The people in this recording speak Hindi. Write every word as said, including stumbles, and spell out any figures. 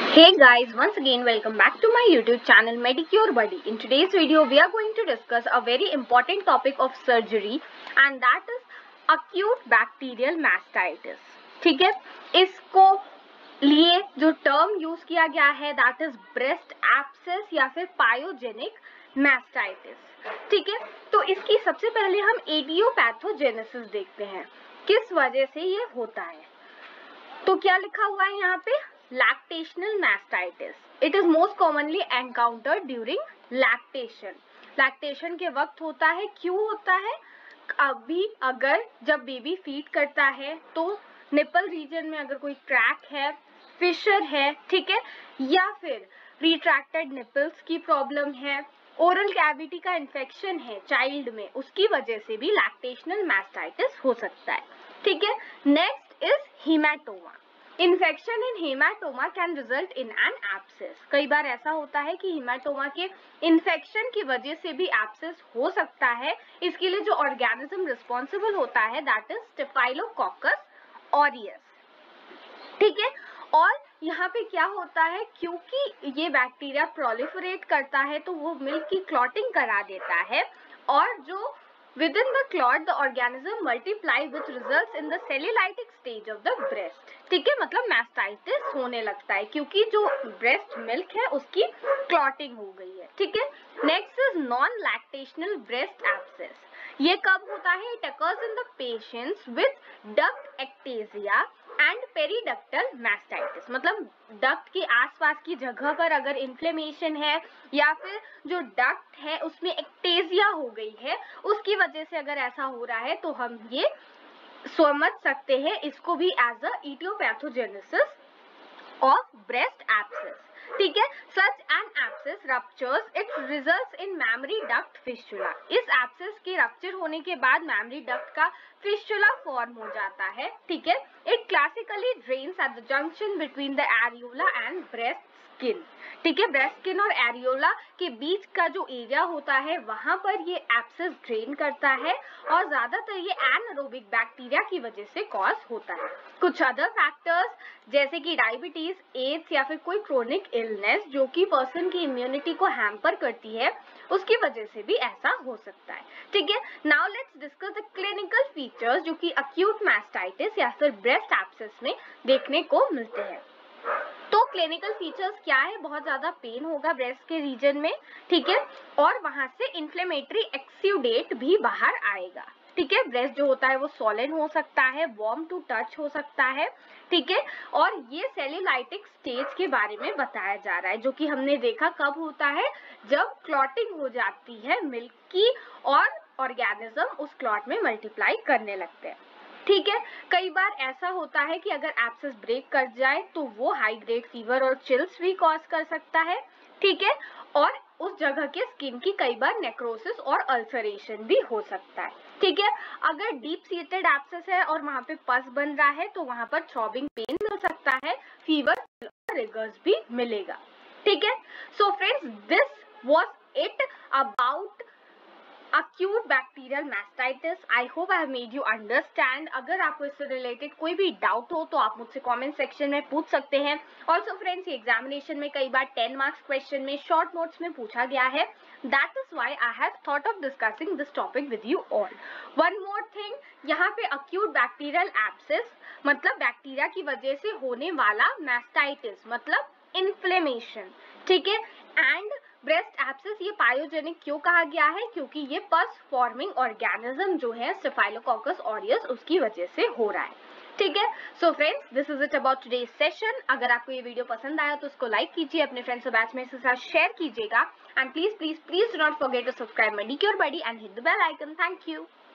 Hey guys, once again welcome back to my YouTube channel Medicure Buddy. In today's video we are going to discuss a very important topic of surgery and that is acute bacterial mastitis. ठीक है, इसको लिए जो टर्म यूज किया गया है that is breast abscess या फिर pyogenic mastitis. ठीक है, तो इसकी सबसे पहले हम एडियोपैथोजेनेसिस देखते हैं, किस वजह से ये होता है. तो क्या लिखा हुआ है यहाँ पे? Lactational mastitis. It is most commonly encountered during lactation. Lactation के वक्त होता है. क्यों होता है? अभी अगर जब बेबी फीड करता है तो निपल रीजन में अगर कोई क्रैक है, फिशर है, ठीक है, या फिर रिट्रैक्टेड निपल्स की प्रॉब्लम है, ओरल कैविटी का इन्फेक्शन है चाइल्ड में, उसकी वजह से भी लैक्टेशनल मास्टाइटिस हो सकता है. ठीक है. Next is haematoma. Infection in haematoma can result in an abscess. कई बार ऐसा होता है कि हेमाटोमा के इन्फेक्शन की वजह से भी एब्सेस हो सकता है. इसके लिए जो ऑर्गेनिज्म रिस्पॉन्सिबल होता है दैट इज स्टेफाइलोकोकस ऑरियस. ठीक है. और यहाँ पे क्या होता है, क्योंकि ये बैक्टीरिया प्रोलिफरेट करता है तो वो मिल्क की क्लॉटिंग करा देता है और जो within the clot the organism multiply which results in the cellulitic stage of the breast. ठीक है, मतलब mastitis होने लगता है क्योंकि जो breast milk है उसकी clotting हो गई है. ठीक है. Next is non-lactational breast abscess. ये कब होता है? It occurs in the patients with duct ectasia and periductal mastitis. मतलब डक्ट के आसपास की जगह पर अगर इन्फ्लेमेशन है या फिर जो डक्ट है उसमें एक्टेजिया हो गई है, उसकी वजह से अगर ऐसा हो रहा है तो हम ये समझ सकते हैं इसको भी as a idiopathogenesis of breast abscess. ठीक है. Such an abscess ruptures it results in mammary duct fistula. इस एब्सेस के रप्चर होने के बाद मैमरी डक्ट का फिस्टुला फॉर्म हो जाता है. ठीक है. It classically drains at the junction between the areola and breast skin. ठीक है. ब्रेस्ट स्किन और एरियोला के बीच का जो एरिया होता है वहां पर ये एब्सेस ड्रेन करता है और ज्यादातर ये एनारोबिक बैक्टीरिया की वजह से कॉज होता है. कुछ अदर फैक्टर्स जैसे कि डायबिटीज, एड्स या फिर कोई क्रोनिक इलनेस जो कि पर्सन की इम्यूनिटी को हैम्पर करती है, उसकी वजह से भी ऐसा हो सकता है. ठीक है. Now let's discuss the clinical features जो कि अक्यूट मास्टाइटिस या फिर ब्रेस्ट एब्सेस में देखने को मिलते हैं. तो क्लिनिकल फीचर्स क्या है? बहुत ज्यादा पेन होगा ब्रेस्ट के रीजन में. ठीक है. और वहां से इन्फ्लेमेटरी एक्सुडेट भी बाहर आएगा. ठीक है. ब्रेस्ट जो होता है वो सॉलिड हो सकता है, वार्म टू टच हो सकता है. ठीक है. और ये सेल्यूलाइटिक स्टेज के बारे में बताया जा रहा है जो कि हमने देखा कब होता है, जब क्लॉटिंग हो जाती है मिल्क की और ऑर्गेनिज्म उस क्लॉट में मल्टीप्लाई करने लगते हैं. ठीक है. कई बार ऐसा होता है कि अगर एब्सेस ब्रेक कर जाए तो वो हाई ग्रेड फीवर और चिल्स भी कॉज कर सकता है. ठीक है. और उस जगह के स्किन की कई बार नेक्रोसिस और अल्सरेशन भी हो सकता है. ठीक है. अगर डीप सीटेड एब्सेस है और वहां पे पस बन रहा है तो वहां पर थ्रॉबिंग पेन मिल सकता है, फीवर और रिगर्स भी मिलेगा. ठीक है. So friends, this was it about acute bacterial mastitis. I hope I have made you understand. अगर आपको इससे रिलेटेड कोई भी डाउट हो तो आप मुझसे कमेंट सेक्शन में पूछ सकते हैं. ऑल्सो फ्रेंड्स, ये एग्जामिनेशन में कई बार टेन मार्क्स क्वेश्चन में शॉर्ट नोट्स में पूछा गया है. That is why I have thought of discussing this topic with you all. One more thing, यहाँ पे acute bacterial abscess मतलब बैक्टीरिया की वजह से होने वाला mastitis मतलब इन्फ्लेमेशन. ठीक है. एंड ब्रेस्ट एब्सेस ये पायोजेनिक क्यों कहा गया है? क्योंकि ये पस फॉर्मिंग ऑर्गेनिज्म जो है स्टेफाइलोकोकस ऑरियस उसकी वजह से हो रहा है. ठीक है. So friends, this is it about today's session. अगर आपको ये वीडियो पसंद आया तो उसको लाइक कीजिए, अपने फ्रेंड्स और बैचमेट्स के साथ शेयर कीजिएगा and please please please do not forget to subscribe Medicure buddy and hit the bell icon. Thank you.